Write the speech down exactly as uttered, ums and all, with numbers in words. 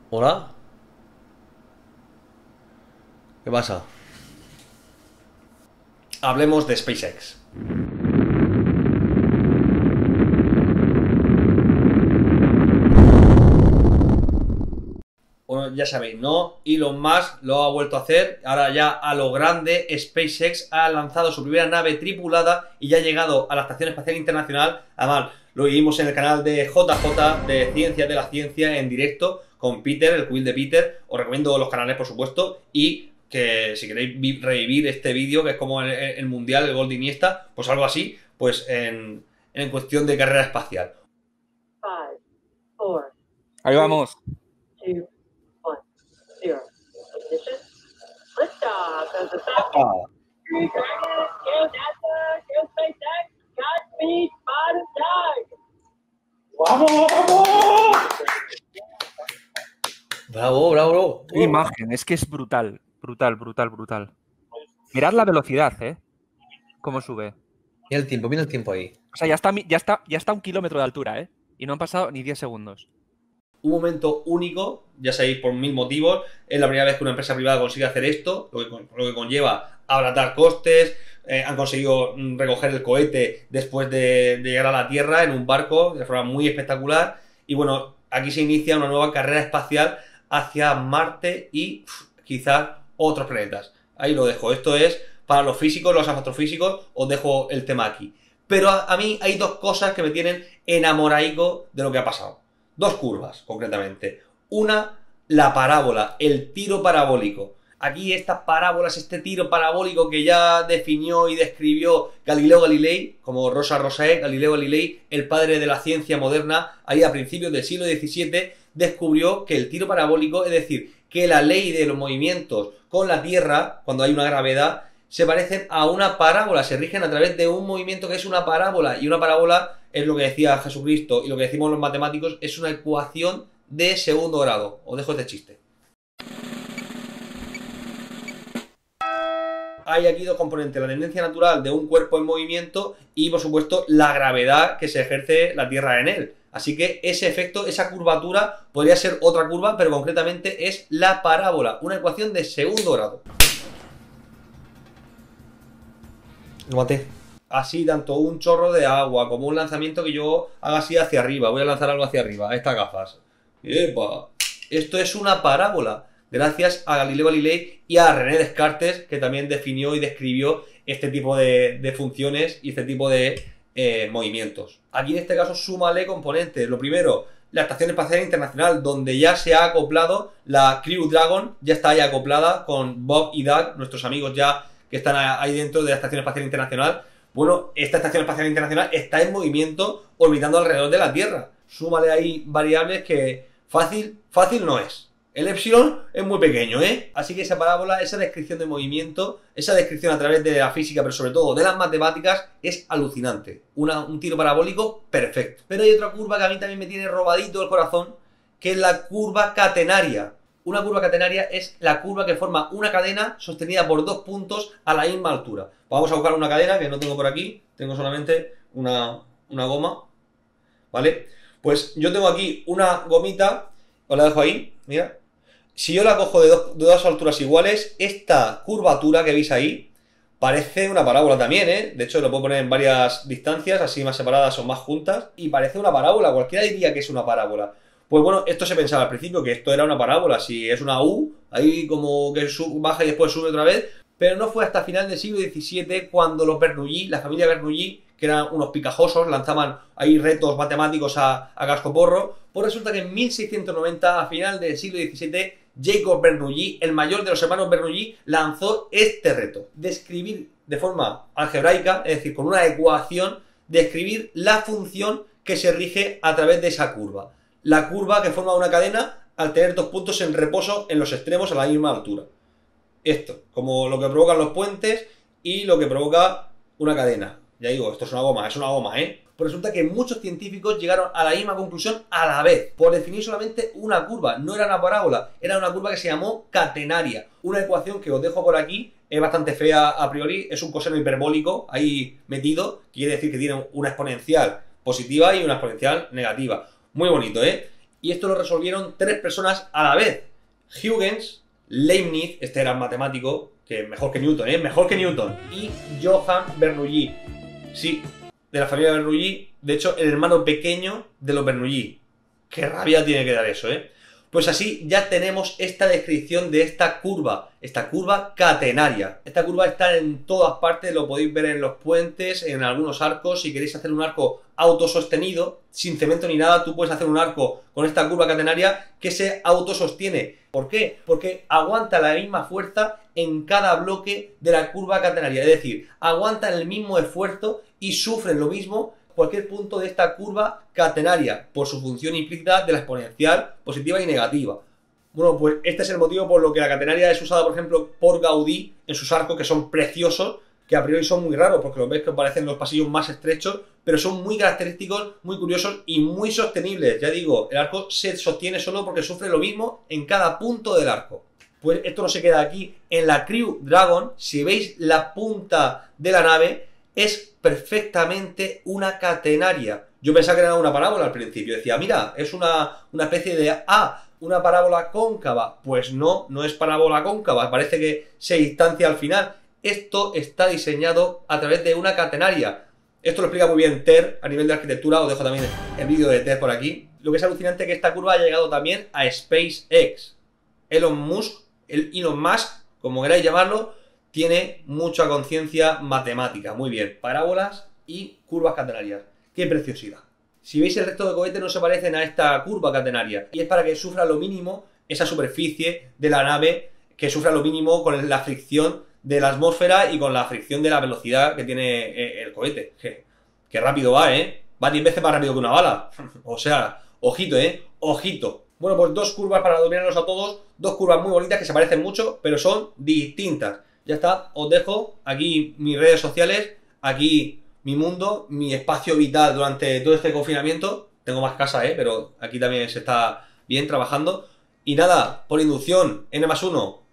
¿Hola? ¿Qué pasa? Hablemos de SpaceX. Bueno, ya sabéis, ¿no? Elon Musk lo ha vuelto a hacer. Ahora ya a lo grande, SpaceX ha lanzado su primera nave tripulada y ya ha llegado a la Estación Espacial Internacional. Además, lo vimos en el canal de J J de Ciencia de la Ciencia en directo con Peter, el cubil de Peter. Os recomiendo los canales, por supuesto, y que si queréis revivir este vídeo, que es como el, el Mundial, el gol de Iniesta, pues algo así, pues en, en cuestión de carrera espacial. Five, four, Ahí vamos. two, one, zero. Ignition. Liftoff of the Falcon. Ah. Crew Dragon, go NASA, go SpaceX, Godspeed, Spot and Tag. ¡Vamos, vamos! Bravo, bravo, bravo. Qué imagen, es que es brutal, brutal, brutal, brutal. Mirad la velocidad, ¿eh? Cómo sube. Mira el tiempo, mira el tiempo ahí. O sea, ya está, ya está, ya está a un kilómetro de altura, ¿eh? Y no han pasado ni diez segundos. Un momento único, ya sabéis, por mil motivos. Es la primera vez que una empresa privada consigue hacer esto, lo que, lo que conlleva abaratar costes. Eh, han conseguido recoger el cohete después de, de llegar a la Tierra en un barco de forma muy espectacular. Y bueno, aquí se inicia una nueva carrera espacial hacia Marte y uf, quizás otros planetas. Ahí lo dejo. Esto es para los físicos, los astrofísicos. Os dejo el tema aquí. Pero a, a mí hay dos cosas que me tienen enamoraico de lo que ha pasado. Dos curvas, concretamente. Una, la parábola, el tiro parabólico. Aquí estas parábolas, este tiro parabólico que ya definió y describió Galileo Galilei, como Rosa Rosae, Galileo Galilei, el padre de la ciencia moderna, ahí a principios del siglo diecisiete, descubrió que el tiro parabólico, es decir, que la ley de los movimientos con la Tierra, cuando hay una gravedad, se parecen a una parábola, se rigen a través de un movimiento que es una parábola, y una parábola es lo que decía Jesucristo y lo que decimos los matemáticos, es una ecuación de segundo grado. Os dejo este chiste. Hay aquí dos componentes, la tendencia natural de un cuerpo en movimiento y, por supuesto, la gravedad que se ejerce la Tierra en él. Así que ese efecto, esa curvatura, podría ser otra curva, pero concretamente es la parábola, una ecuación de segundo grado. Lo maté. Así, tanto un chorro de agua como un lanzamiento que yo haga así hacia arriba. Voy a lanzar algo hacia arriba, estas gafas. ¡Epa! Esto es una parábola. Gracias a Galileo Galilei y a René Descartes, que también definió y describió este tipo de, de funciones y este tipo de eh, movimientos. Aquí en este caso súmale componentes. Lo primero, la Estación Espacial Internacional, donde ya se ha acoplado la Crew Dragon, ya está ahí acoplada con Bob y Doug, nuestros amigos ya que están ahí dentro de la Estación Espacial Internacional. Bueno, esta Estación Espacial Internacional está en movimiento orbitando alrededor de la Tierra. Súmale ahí variables que fácil, fácil no es. El epsilon es muy pequeño, ¿eh? Así que esa parábola, esa descripción de movimiento, esa descripción a través de la física, pero sobre todo de las matemáticas, es alucinante. Una, un tiro parabólico perfecto. Pero hay otra curva que a mí también me tiene robadito el corazón, que es la curva catenaria. Una curva catenaria es la curva que forma una cadena sostenida por dos puntos a la misma altura. Vamos a buscar una cadena que no tengo por aquí, tengo solamente una, una goma, ¿vale? Pues yo tengo aquí una gomita, os la dejo ahí, mira. Si yo la cojo de dos, de dos alturas iguales, esta curvatura que veis ahí parece una parábola también, ¿eh? De hecho, lo puedo poner en varias distancias, así más separadas o más juntas, y parece una parábola. Cualquiera diría que es una parábola. Pues bueno, esto se pensaba al principio que esto era una parábola, si es una U, ahí como que sub, baja y después sube otra vez, pero no fue hasta final del siglo diecisiete cuando los Bernoulli, la familia Bernoulli, que eran unos picajosos, lanzaban ahí retos matemáticos a, a cascoporro. Pues resulta que en mil seiscientos noventa, a final del siglo diecisiete, Jacob Bernoulli, el mayor de los hermanos Bernoulli, lanzó este reto: describir de forma algebraica, es decir, con una ecuación, describir la función que se rige a través de esa curva. La curva que forma una cadena al tener dos puntos en reposo en los extremos a la misma altura. Esto, como lo que provocan los puentes y lo que provoca una cadena. Ya digo, esto es una goma, es una goma, ¿eh? Pues resulta que muchos científicos llegaron a la misma conclusión a la vez, por definir solamente una curva. No era una parábola, era una curva que se llamó catenaria. Una ecuación que os dejo por aquí, es bastante fea a priori, es un coseno hiperbólico ahí metido, quiere decir que tiene una exponencial positiva y una exponencial negativa. Muy bonito, ¿eh? Y esto lo resolvieron tres personas a la vez. Huygens, Leibniz, este era el matemático, que mejor que Newton, ¿eh? Mejor que Newton. Y Johann Bernoulli. Sí, de la familia Bernoulli. De hecho, el hermano pequeño de los Bernoulli. Qué rabia tiene que dar eso, ¿eh? Pues así ya tenemos esta descripción de esta curva, esta curva catenaria. Esta curva está en todas partes, lo podéis ver en los puentes, en algunos arcos. Si queréis hacer un arco autosostenido, sin cemento ni nada, tú puedes hacer un arco con esta curva catenaria que se autosostiene. ¿Por qué? Porque aguanta la misma fuerza en cada bloque de la curva catenaria. Es decir, aguantan el mismo esfuerzo y sufren lo mismo cualquier punto de esta curva catenaria por su función implícita de la exponencial positiva y negativa. Bueno, pues este es el motivo por lo que la catenaria es usada, por ejemplo, por Gaudí en sus arcos, que son preciosos, que a priori son muy raros porque los ves que parecen los pasillos más estrechos, pero son muy característicos, muy curiosos y muy sostenibles. Ya digo, el arco se sostiene solo porque sufre lo mismo en cada punto del arco. Pues esto no se queda aquí. En la Crew Dragon, si veis la punta de la nave, es perfectamente una catenaria. Yo pensaba que era una parábola al principio. Decía, mira, es una, una especie de A, una parábola cóncava. Pues no, no es parábola cóncava. Parece que se distancia al final. Esto está diseñado a través de una catenaria. Esto lo explica muy bien Ter a nivel de arquitectura. Os dejo también el vídeo de Ter por aquí. Lo que es alucinante es que esta curva ha llegado también a SpaceX. Elon Musk, el Elon Musk, como queráis llamarlo, tiene mucha conciencia matemática. Muy bien, parábolas y curvas catenarias. ¡Qué preciosidad! Si veis, el resto de cohetes no se parecen a esta curva catenaria. Y es para que sufra lo mínimo esa superficie de la nave, que sufra lo mínimo con la fricción de la atmósfera y con la fricción de la velocidad que tiene el cohete. ¡Qué, qué rápido va, eh! Va diez veces más rápido que una bala. O sea, ojito, eh, ojito. Bueno, pues dos curvas para dominarlos a todos. Dos curvas muy bonitas que se parecen mucho, pero son distintas. Ya está, os dejo aquí mis redes sociales, aquí mi mundo, mi espacio vital durante todo este confinamiento. Tengo más casa, ¿eh? Pero aquí también se está bien trabajando. Y nada, por inducción, N más uno,